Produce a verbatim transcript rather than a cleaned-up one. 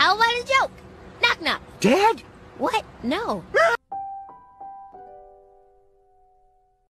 How about a joke? Knock knock. Dad? What? No.